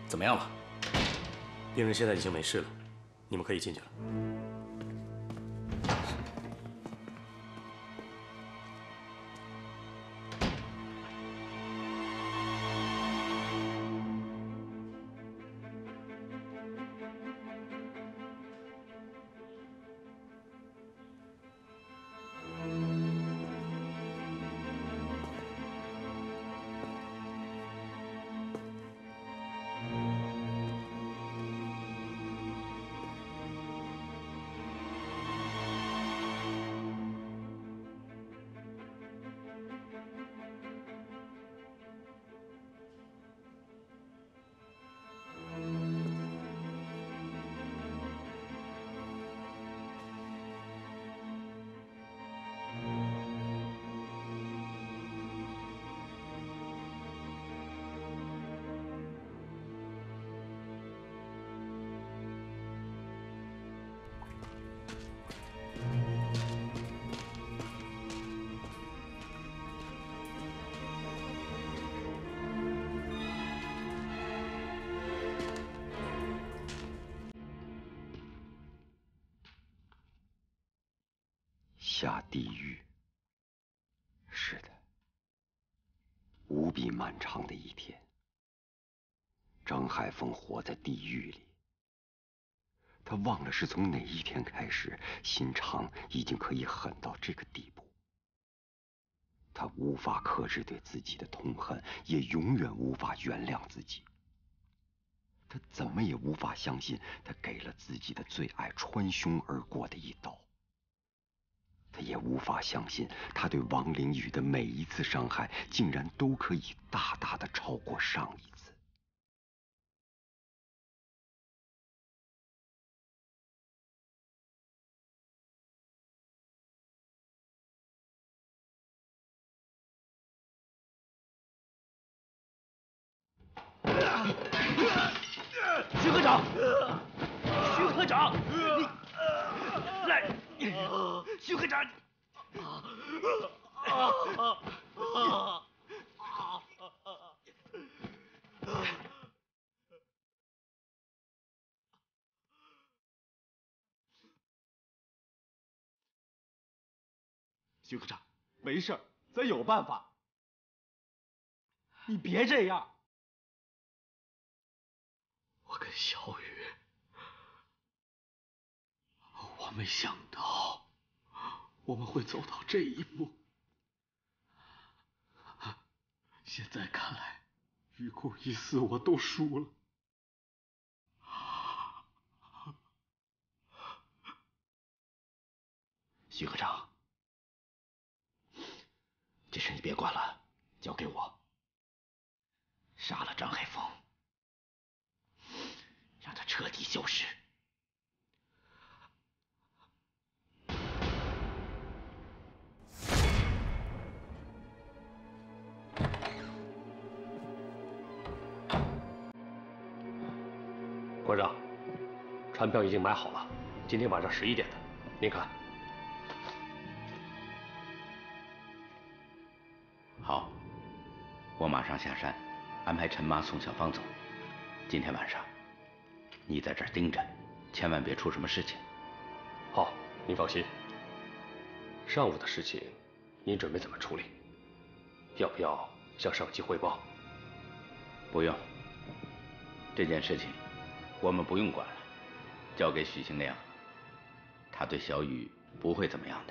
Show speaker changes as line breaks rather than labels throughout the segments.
怎么样了？病人现在已经没事了，你们可以进去了。
下地狱，是的，无比漫长的一天。张海峰活在地狱里，他忘了是从哪一天开始，心肠已经可以狠到这个地步。他无法克制对自己的痛恨，也永远无法原谅自己。他怎么也无法相信，他给了自己的最爱穿胸而过的一刀。他也无法相信，他对王凌雨的每一次伤害，竟然都可以大大的超过上一次。
徐科长，徐科长，你来，徐科长。徐科长，没事，咱有办法。你别这样。我跟小雨，我没想到我们会走到这一步。现在看来，于公于私我都输了。徐科长，这事你别管了，交给我。杀了张海峰，让他彻底消失。
馆长，船票已经买好了，今天晚上11点的，您看。
好，我马上下山，安排陈妈送小芳走。今天晚上，你在这儿盯着，千万别出什么事情。
好，您放心。上午的事情，您准备怎么处理？要不要向上级汇报？
不用，这件事情我们不用管了，交给许行亮，他对小雨不会怎么样的。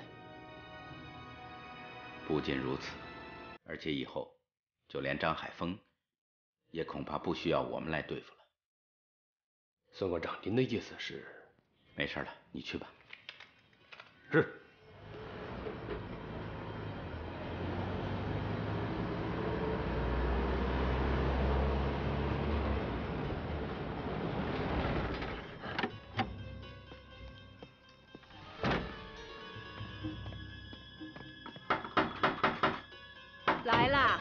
不仅如此，而且以后就连张海峰也恐怕不需要我们来对付了。
孙馆长，您的意思是？
没事了，你去吧。
是。
来啦，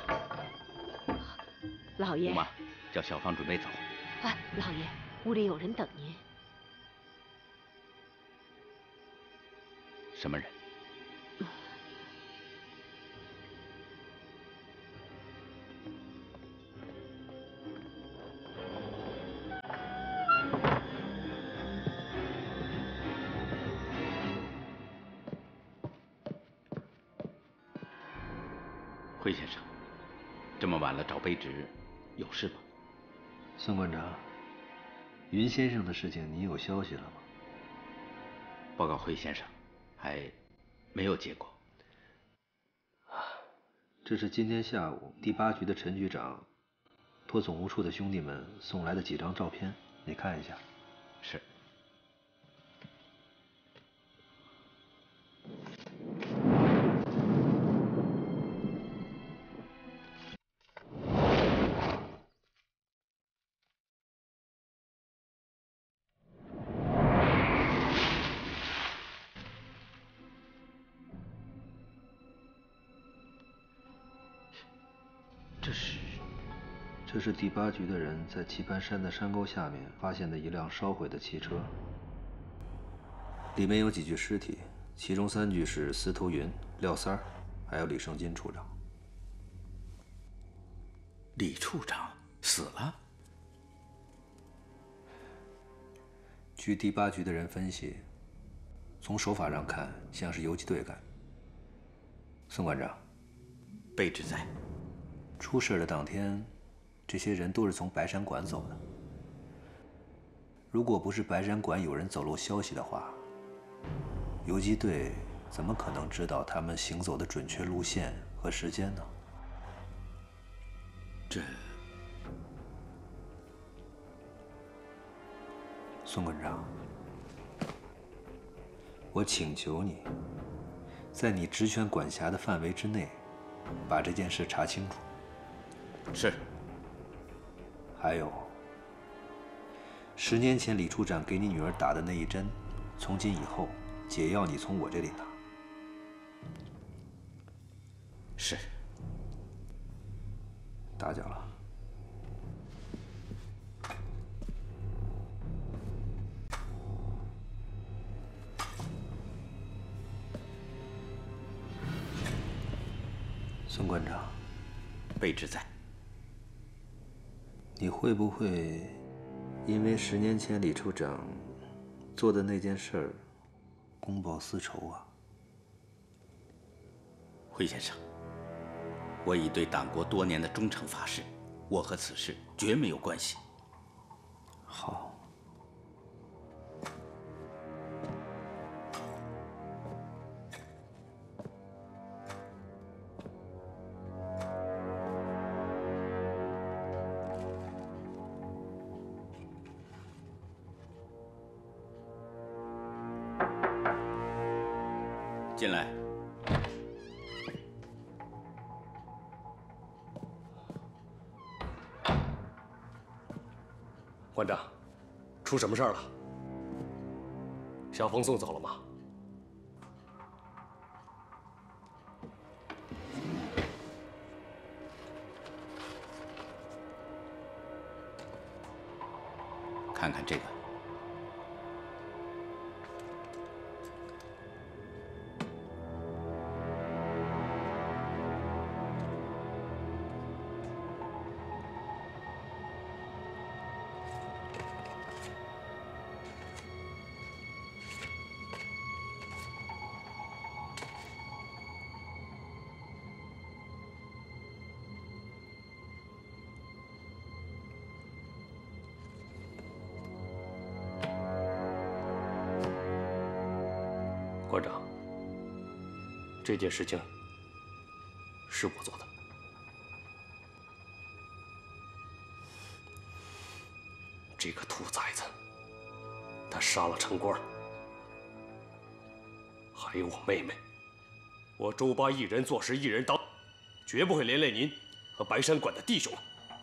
老爷。
姑妈，叫小芳准备走。
哎，老爷，屋里有人等您。
什么人？ 惠先生，这么晚了找卑职，有事吗？
孙馆长，云先生的事情你有消息了吗？
报告惠先生，还没有结果。
这是今天下午第8局的陈局长托总务处的兄弟们送来的几张照片，你看一下。
是。
这是第8局的人在棋盘山的山沟下面发现的一辆烧毁的汽车，里面有几具尸体，其中3具是司徒云、廖三儿，还有李胜金处长。
李处长死了？
据第8局的人分析，从手法上看，像是游击队干。孙馆长，
卑职在。
出事的当天，这些人都是从白山馆走的。如果不是白山馆有人走漏消息的话，游击队怎么可能知道他们行走的准确路线和时间呢？
这……
孙馆长，我请求你，在你职权管辖的范围之内，把这件事查清楚。
是。
还有，10年前李处长给你女儿打的那一针，从今以后解药你从我这里拿。
是。
打搅了。孙馆长，
卑职在。
你会不会因为10年前李处长做的那件事儿公报私仇啊？
惠先生，我已对党国多年的忠诚发誓，我和此事绝没有关系。
好。
进来。
馆长，出什么事儿了？小峰送走了吗？
看看这个。
馆长，这件事情是我做的。这个兔崽子，他杀了城官，还有我妹妹。我周八一人做事一人当，绝不会连累您和白山馆的弟兄。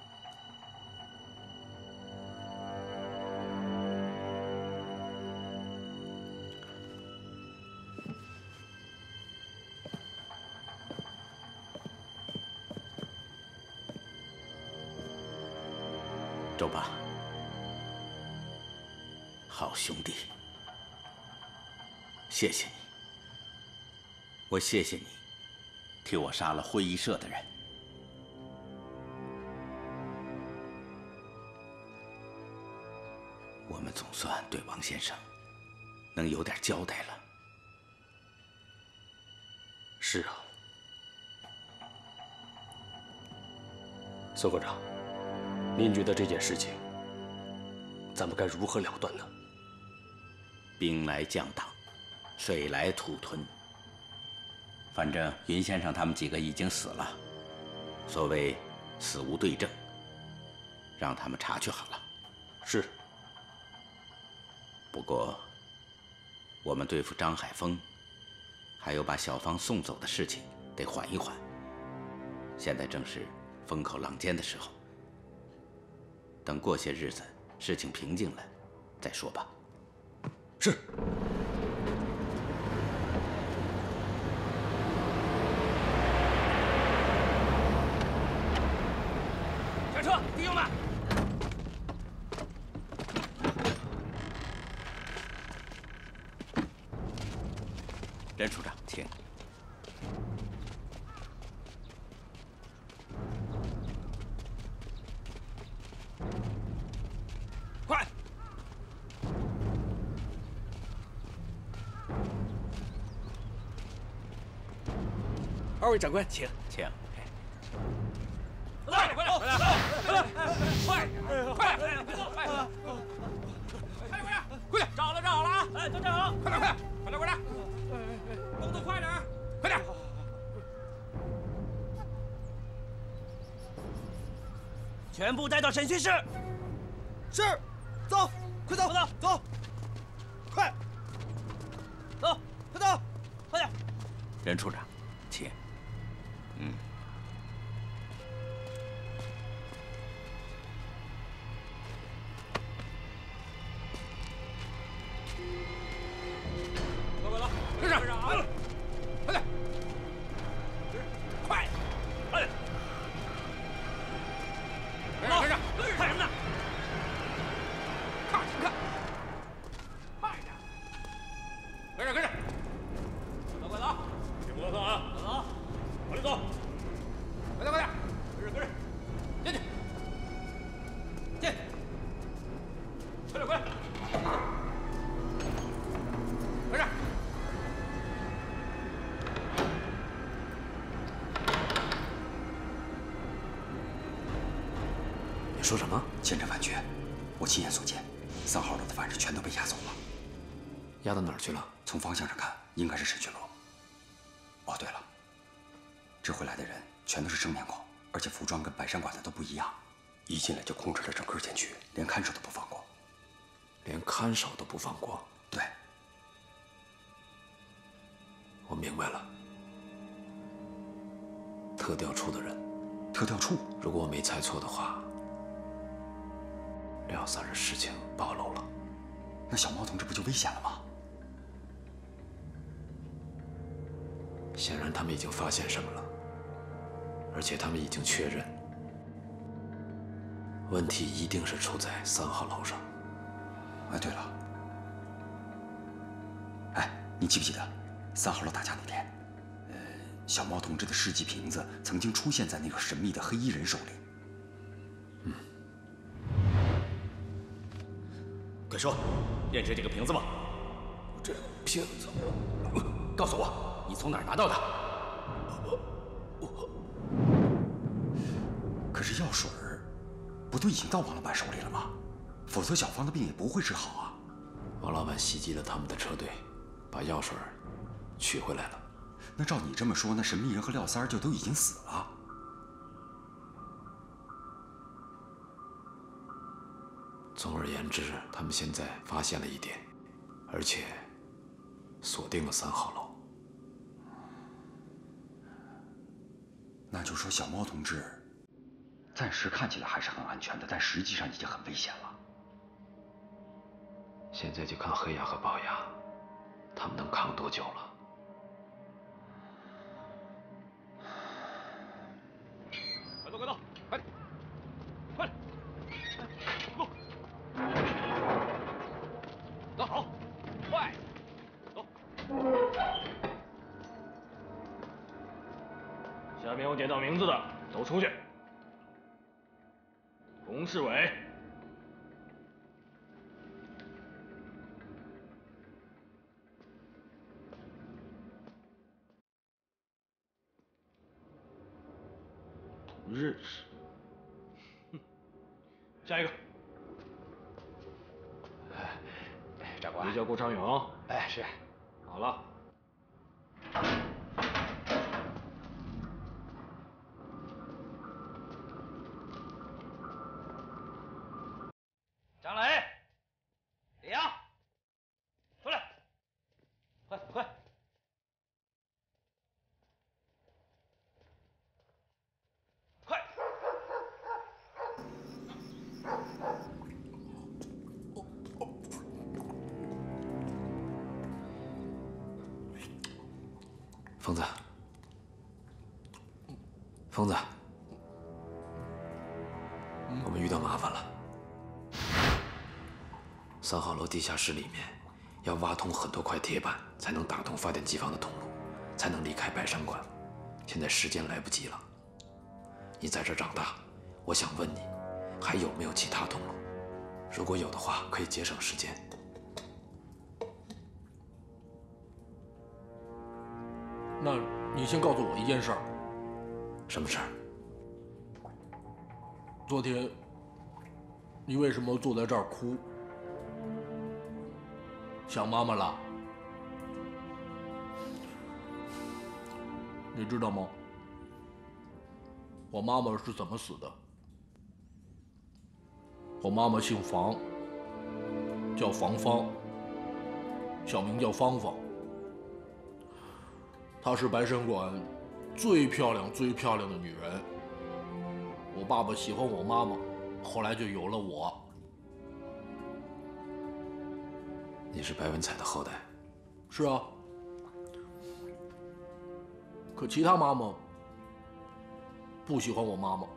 周八，好兄弟，谢谢你，我谢谢你，替我杀了会议社的人。我们总算对王先生能有点交代了。
是啊， 孙科长，您觉得这件事情，咱们该如何了断呢？
兵来将挡，水来土屯。反正云先生他们几个已经死了，所谓死无对证，让他们查去好了。
是。
不过，我们对付张海峰，还有把小芳送走的事情，得缓一缓。现在正是风口浪尖的时候，等过些日子事情平静了再说吧。
是。
上车，弟兄们！
任处长，请。
快！二位长官，请。
请。
快点，快点，快点，快点，快点，快点，站好了，站好了啊！哎，都站好，快点，快点，快点，快点，动作快点，快点！全部带到审讯室。是，走，快走，快走，走，快，走，快走，快点。
任处长，请。
说什么？
千真万确，我亲眼所见，3号楼的犯人全都被押走了。
押到哪儿去了？
从方向上看，应该是审讯楼。哦，对了，这回来的人全都是生面孔，而且服装跟白山馆的都不一样。一进来就控制了整个监区，连看守都不放过。
连看守都不放过？
对。
我明白了。特调处的人。
特调处？
如果我没猜错的话。廖三的事情暴露了，
那小猫同志不就危险了吗？
显然他们已经发现什么了，而且他们已经确认，问题一定是出在3号楼上。
哎，对了，哎，你记不记得3号楼打架那天，小猫同志的试剂瓶子曾经出现在那个神秘的黑衣人手里？
快说，认识这个瓶子吗？这瓶子，告诉我，你从哪儿拿到的？
可是药水不都已经到王老板手里了吗？否则小芳的病也不会治好啊。
王老板袭击了他们的车队，把药水取回来了。
那照你这么说，那神秘人和廖三儿就都已经死了。
总而言之，他们现在发现了一点，而且锁定了3号楼。
那就说小猫同志暂时看起来还是很安全的，但实际上已经很危险了。
现在就看黑牙和龅牙，他们能扛多久了？
快走，快走，快点，快点，走，走好，快，走。下面有点到名字的都出去。龚世伟。认识，
下一个。
长官，
你叫顾长勇。
哎，是。
好了。
张磊、李阳，出来！快快！快！
疯子，疯子，我们遇到麻烦了。3号楼地下室里面要挖通很多块铁板，才能打通发电机房的通路，才能离开白山馆。现在时间来不及了。你在这儿长大，我想问你，还有没有其他通路？如果有的话，可以节省时间。
那你先告诉我一件事儿。
什么事儿？
昨天你为什么坐在这儿哭？想妈妈了？你知道吗？我妈妈是怎么死的？我妈妈姓房，叫房芳，小名叫芳芳。她是白山馆最漂亮的女人。我爸爸喜欢我妈妈，后来就有了我。
你是白文彩的后代？
是啊。可其他妈妈不喜欢我妈妈，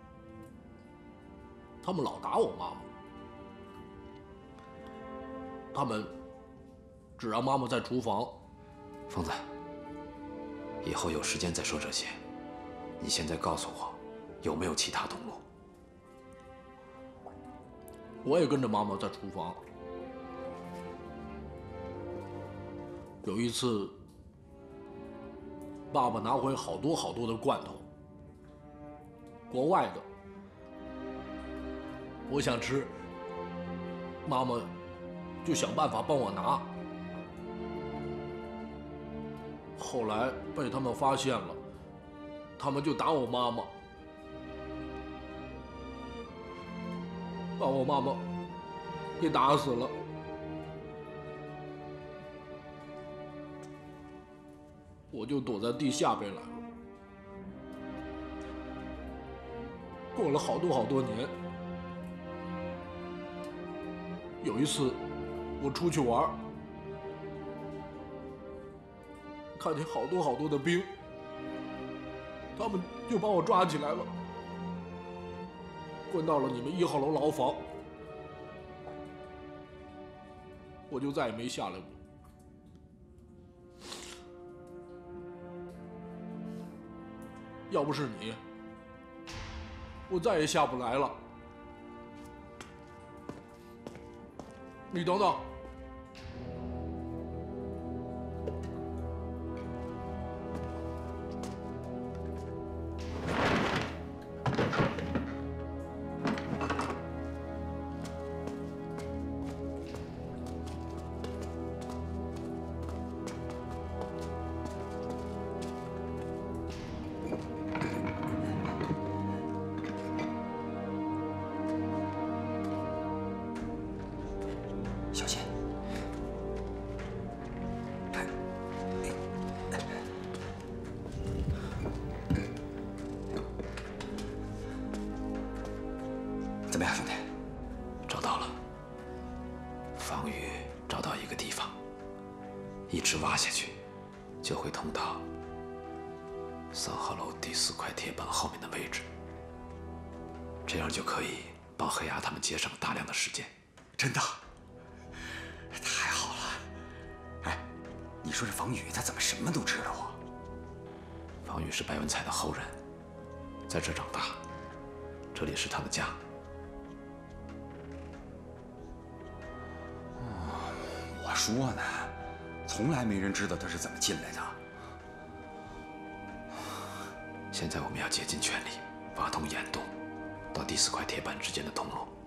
他们老打我妈妈，他们只让妈妈在厨房。
疯子，以后有时间再说这些。你现在告诉我，有没有其他通路？
我也跟着妈妈在厨房。有一次，爸爸拿回好多的罐头，国外的。我想吃，妈妈就想办法帮我拿。后来被他们发现了，他们就打我妈妈，把我妈妈给打死了。我就躲在地下边来了。过了好多年，有一次我出去玩，看见好多的兵，他们就把我抓起来了，关到了你们1号楼牢房。我就再也没下来过。要不是你，我再也下不来了。你等等。
小心！怎么样，兄弟？
找到了。方宇找到一个地方，一直挖下去，就会通到3号楼第4块铁板后面的位置。这样就可以帮黑鸭他们节省大量的时间。
真的？太好了！哎，你说这方宇他怎么什么都知道啊？
方宇是白文彩的后人，在这长大，这里是他的家。
我说呢，从来没人知道他是怎么进来的。
现在我们要竭尽全力，挖通岩洞到第4块铁板之间的通路。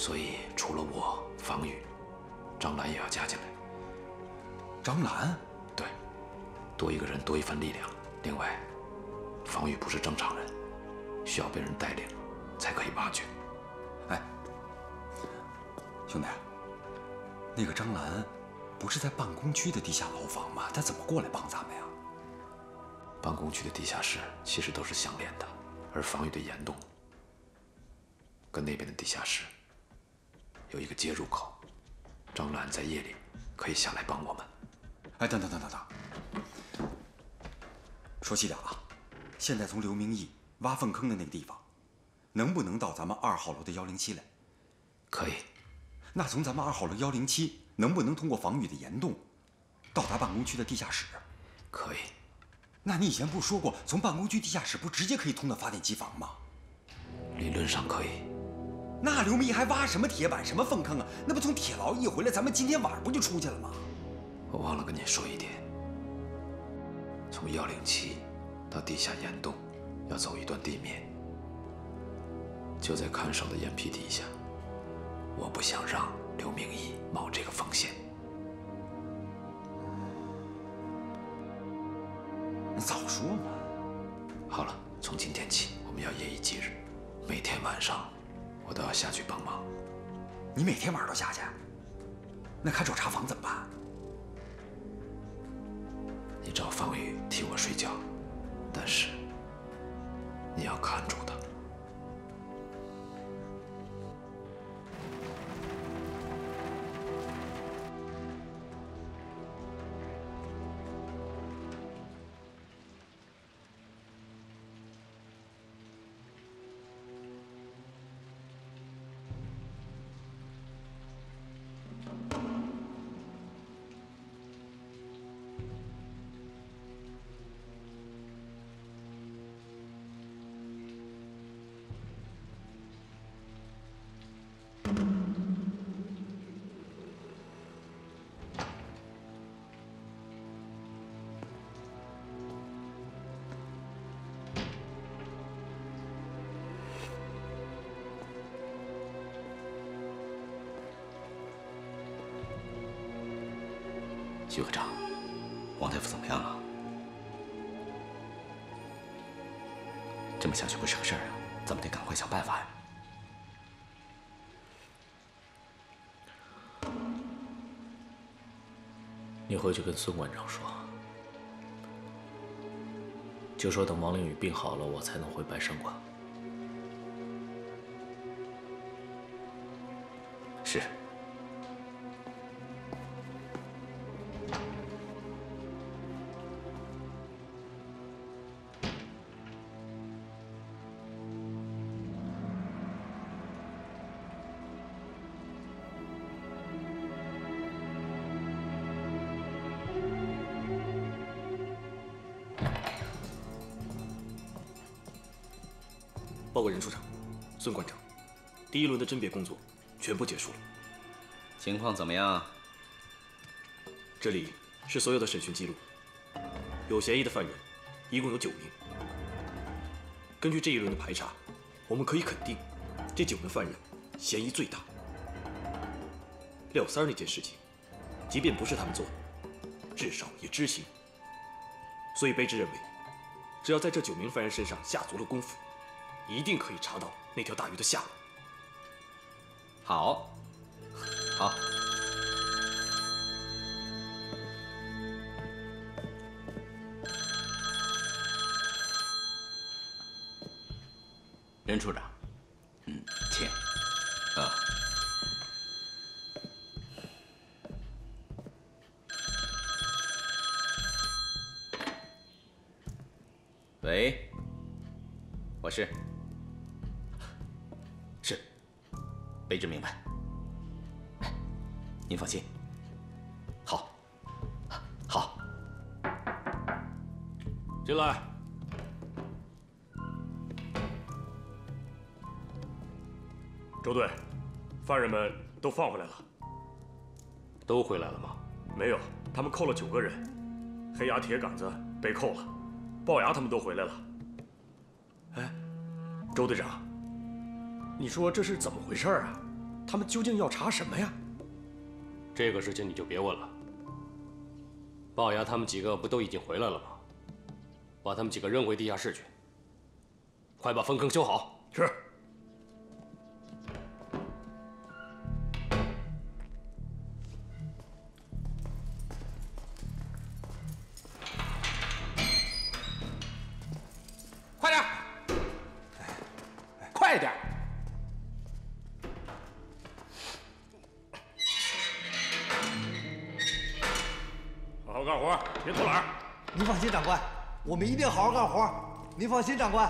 所以除了我，方宇、张兰也要加进来。
张兰？
对，多一个人多一份力量。另外，方宇不是正常人，需要被人带领，才可以挖掘。
哎，兄弟，那个张兰不是在办公区的地下牢房吗？她怎么过来帮咱们呀？
办公区的地下室其实都是相连的，而方宇的岩洞跟那边的地下室有一个接入口。张兰在夜里可以下来帮我们。
哎，等，说细点啊，现在从刘明义挖粪坑的那个地方，能不能到咱们2号楼的107来？
可以。
那从咱们2号楼107，能不能通过防雨的岩洞，到达办公区的地下室？
可以。
那你以前不是说过，从办公区地下室不直接可以通到发电机房吗？
理论上可以。
那刘明义还挖什么铁板，什么粪坑啊？那不从铁牢一回来，咱们今天晚上不就出去了吗？
我忘了跟您说一点，从107到地下岩洞要走一段地面，就在看守的岩壁底下。我不想让刘明义冒这个风险。
你早说嘛！
好了，从今天起，我们要夜以继日，每天晚上我都要下去帮忙。
你每天晚上都下去？那看守查房怎么办？
你找方宇替我睡觉，但是你要看住他。
徐科长，王大夫怎么样啊？这么下去不是个事儿啊，咱们得赶快想办法呀。
你回去跟孙馆长说，就说等王凌宇病好了，我才能回白山馆。
是。
报告任处长、孙馆长，第1轮的甄别工作全部结束了。
情况怎么样？
这里是所有的审讯记录，有嫌疑的犯人一共有9名。根据这1轮的排查，我们可以肯定，这9名犯人嫌疑最大。廖三儿那件事情，即便不是他们做的，至少也知情。所以卑职认为，只要在这9名犯人身上下足了功夫，一定可以查到那条大鱼的下落。
好，好。任处长，请。啊。喂，我是。是，卑职明白。您放心。好，好。
进来。
周队，犯人们都放回来了。
都回来了吗？
没有，他们扣了9个人，黑牙铁杆子被扣了，龅牙他们都回来了。
哎，周队长，你说这是怎么回事啊？
他们究竟要查什么呀？
这个事情你就别问了。龅牙他们几个不都已经回来了吗？把他们几个扔回地下室去。快把粪坑修好。
是。
快点，快点！
好好干活，别偷懒。
您放心，长官，我们一定好好干活。您放心，长官。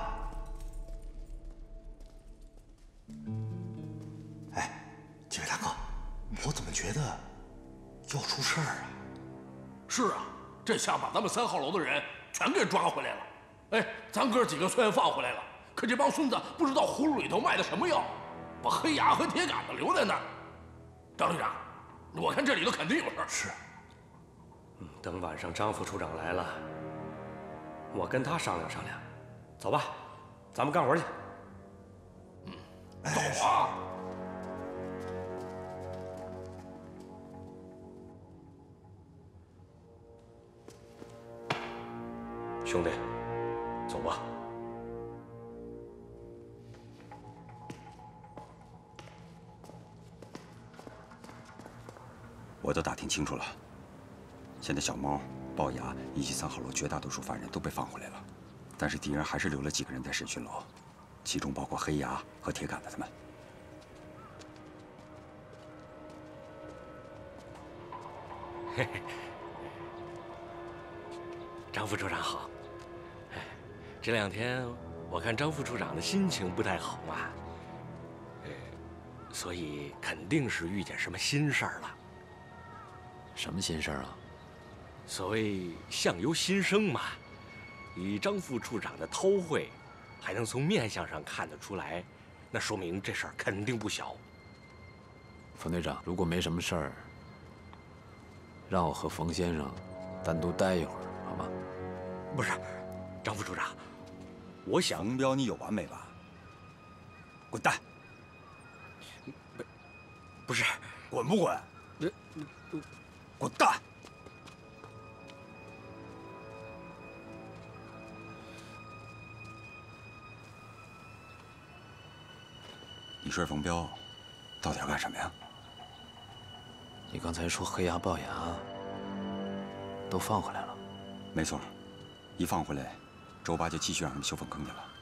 哎，几位大哥，我怎么觉得要出事儿啊？
是啊，这下把咱们3号楼的人全给抓回来了。哎，咱哥几个虽然放回来了，可这帮孙子不知道葫芦里头卖的什么药，把黑牙和铁杆子留在那儿。张队长，我看这里头肯定有事儿。
是。
等晚上张副处长来了，我跟他商量商量。走吧，咱们干活去。
走啊！
兄弟，走吧。
我都打听清楚了，现在小猫、龅牙以及3号楼绝大多数犯人都被放回来了，但是敌人还是留了几个人在审讯楼，其中包括黑牙和铁杆子他们。
嘿嘿，张副处长好。这2天我看张副处长的心情不太好嘛，所以肯定是遇见什么心事儿了。
什么心事儿啊？
所谓相由心生嘛，以张副处长的韬晦，还能从面相上看得出来，那说明这事儿肯定不小。
冯队长，如果没什么事儿，让我和冯先生单独待一会儿，好吗？
不是，张副处长，我想
冯彪，你有完没完？滚蛋！
不是，
滚不滚？滚蛋！你说冯彪到底要干什么呀？
你刚才说黑牙、龅牙都放回来了？
没错，一放回来，周八就继续让他们修粪坑去了。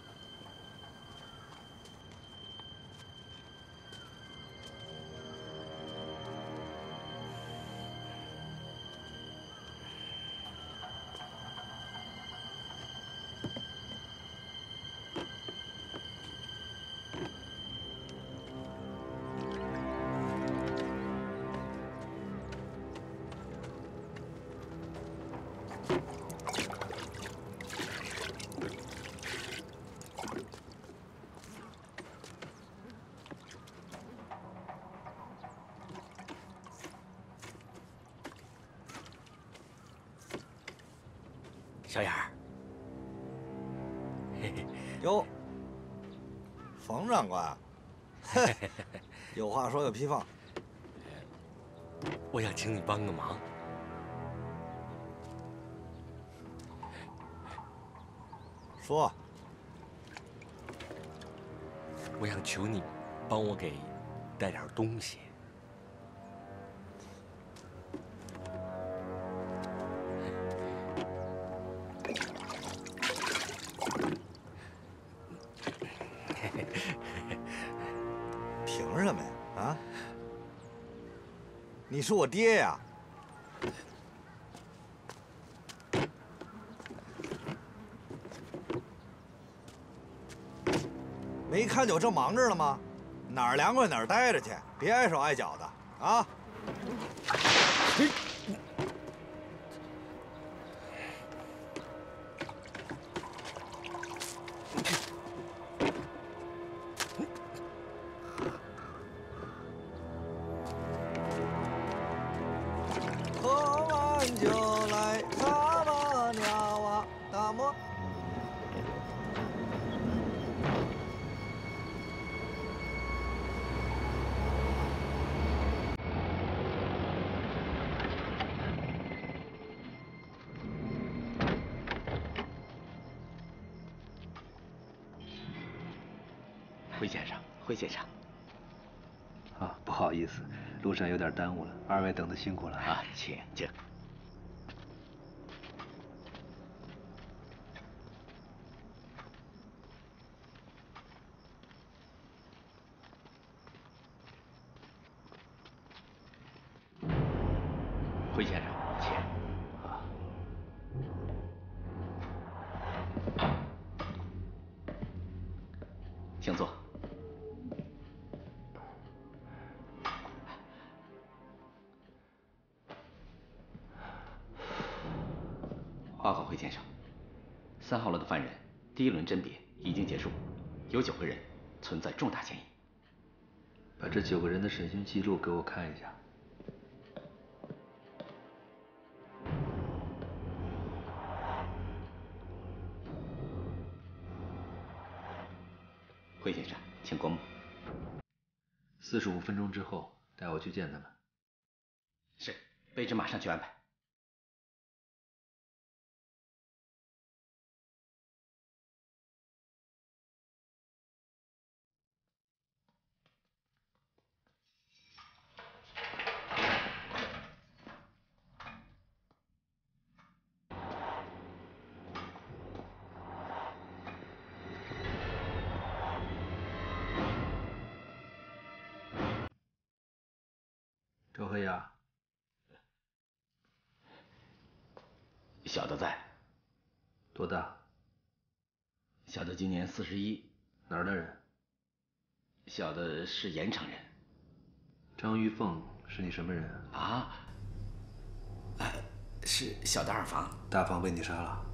小眼儿，
哟，冯长官，有话说有屁放。
我想请你帮个忙。
说。
我想求你帮我给带点东西。
凭什么呀？啊？你是我爹呀！没看见我正忙着呢吗？哪儿凉快哪儿待着去，别碍手碍脚的啊！喝完酒来撒把尿啊，大漠。
辉先生，辉先生。
啊，不好意思，路上有点耽误了，二位等得辛苦了
啊，请。辉先生，请。请坐。报告辉先生，3号楼的犯人第1轮甄别已经结束，有9个人存在重大嫌疑。
把这9个人的审讯记录给我看一下。
辉先生，请过目。
45分钟之后带我去见他们。
是，卑职马上去安排。
周黑牙，
小的在。
多大？
小的今年41。
哪儿的人？
小的是盐城人。
张玉凤是你什么人
啊？是小的二房。
大房被你杀了？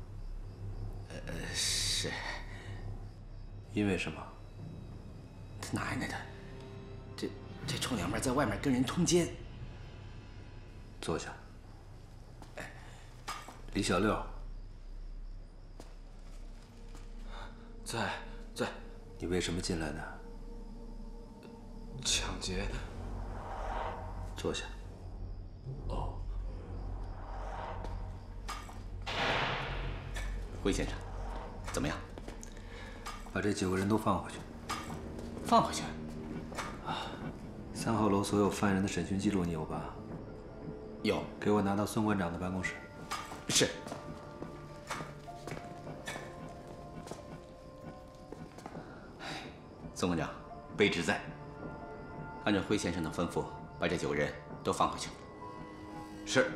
是。
因为什么？
他奶奶的，这臭娘们在外面跟人通奸。
坐下。李小六。
在。
你为什么进来呢？
抢劫。
坐下。
哦。
辉先生，怎么样？
把这9个人都放回去。
放回去
？3号楼所有犯人的审讯记录你有吧？
有。
给我拿到孙馆长的办公室。
是。孙馆长，卑职在。按照辉先生的吩咐，把这9个人都放回去。是。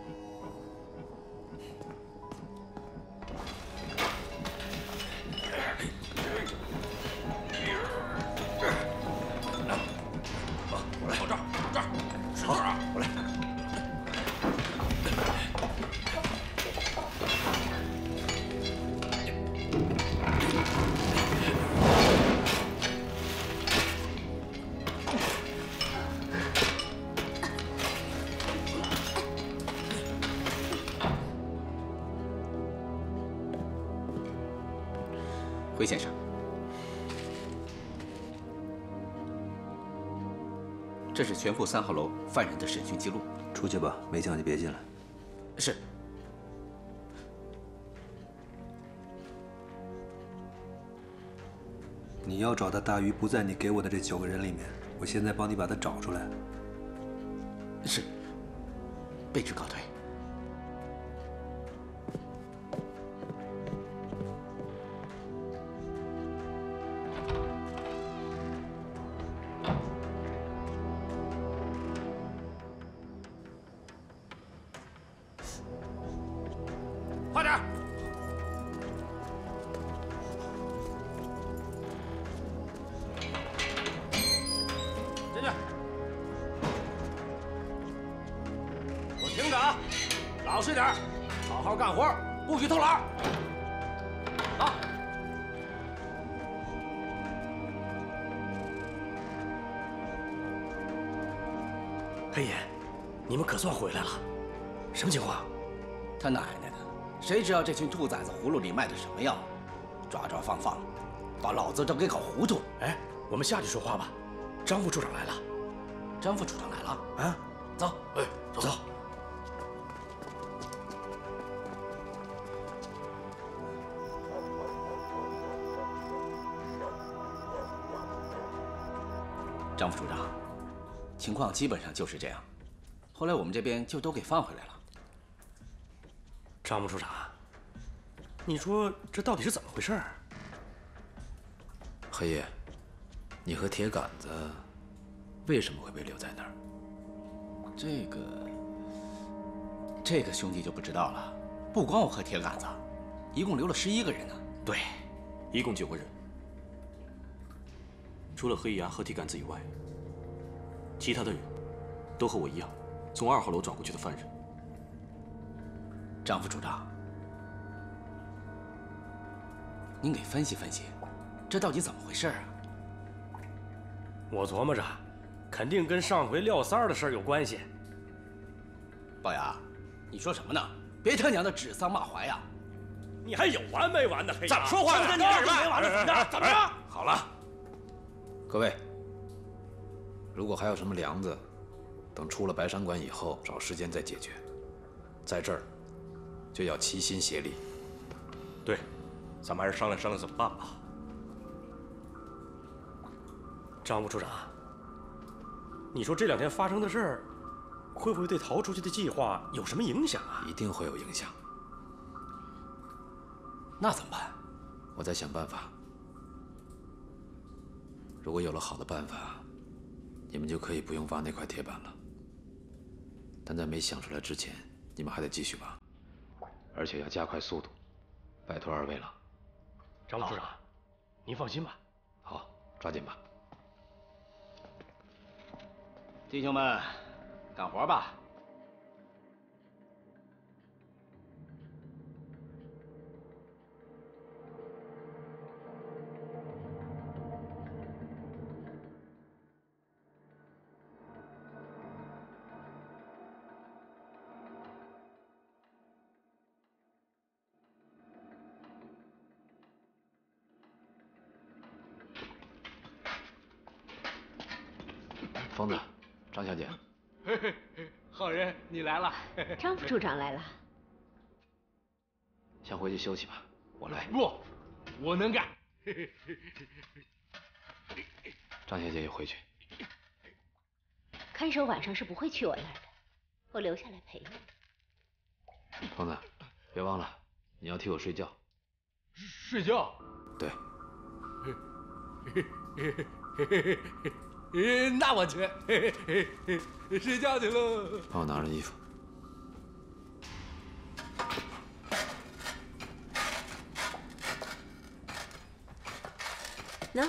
辉先生，这是全部3号楼犯人的审讯记录。
出去吧，没叫你别进来。
是。
你要找的大鱼不在你给我的这9个人里面，我现在帮你把他找出来。
是。卑职告退。
快点！进去！给我听着啊，老实点，好好干活，不许偷懒。啊！
黑爷，你们可算回来了，什么情况？
他奶奶的！谁知道这群兔崽子葫芦里卖的什么药？抓抓放放，把老子都给搞糊涂了。
哎，我们下去说话吧。张副处长来了。
张副处长来了
啊！
走，
哎，走。
张副处长，情况基本上就是这样。后来我们这边就都给放回来了。
张副处长，你说这到底是怎么回事？
黑爷，你和铁杆子为什么会被留在那儿？
这个兄弟就不知道了。不光我和铁杆子，一共留了11个人呢。
对，一共9个人，除了黑牙和铁杆子以外，其他的人都和我一样，从2号楼转过去的犯人。
张副处长，您给分析分析，这到底怎么回事啊？
我琢磨着，肯定跟上回撂三儿的事儿有关系。
龅牙，你说什么呢？别他娘的指桑骂槐呀！
你还有完没完的？黑
怎么说话呢？你这是没完了？怎么着？
好了，各位，如果还有什么梁子，等出了白山关以后，找时间再解决。在这儿，就要齐心协力。
对，咱们还是商量商量怎么办吧。
张副处长，你说这2天发生的事儿，会不会对逃出去的计划有什么影响啊？
一定会有影响。
那怎么办？
我在想办法。如果有了好的办法，你们就可以不用挖那块铁板了。但在没想出来之前，你们还得继续挖，而且要加快速度。拜托2位了。
张副处长，您放心吧。
好，抓紧吧。
弟兄们，干活吧！
疯子，张小姐。
嘿嘿嘿，好人，你来了。
张副处长来了。
先回去休息吧，我来。
不，我能干。
张小姐也回去。
看守晚上是不会去我那儿的，我留下来陪你。
疯子，别忘了，你要替我睡觉。
睡觉？
对。
那我去，睡觉去喽。
帮我拿着衣服。
喏。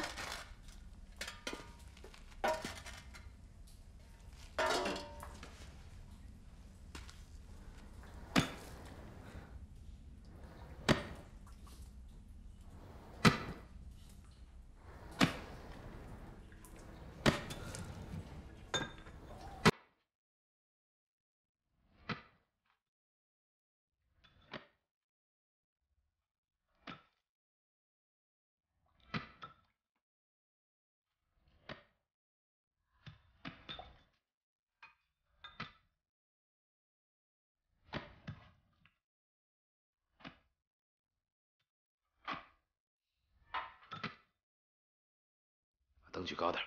灯举高点。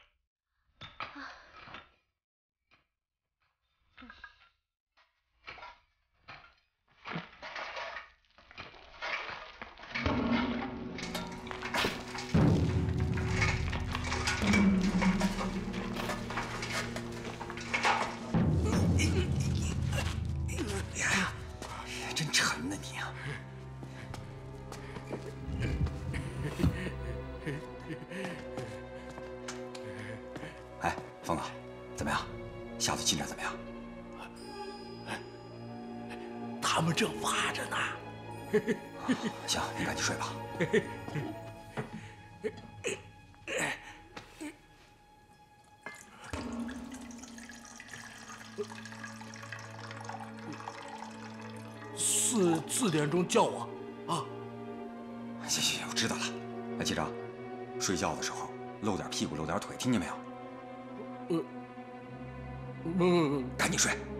呀，真沉呐你啊！哎，疯子，怎么样？下次进展怎么样？
他们正挖着呢。
行，你赶紧睡吧。
4点钟叫我啊！
行行行，我知道了。哎，记着，睡觉的时候露点屁股，露点腿，听见没有？赶紧睡。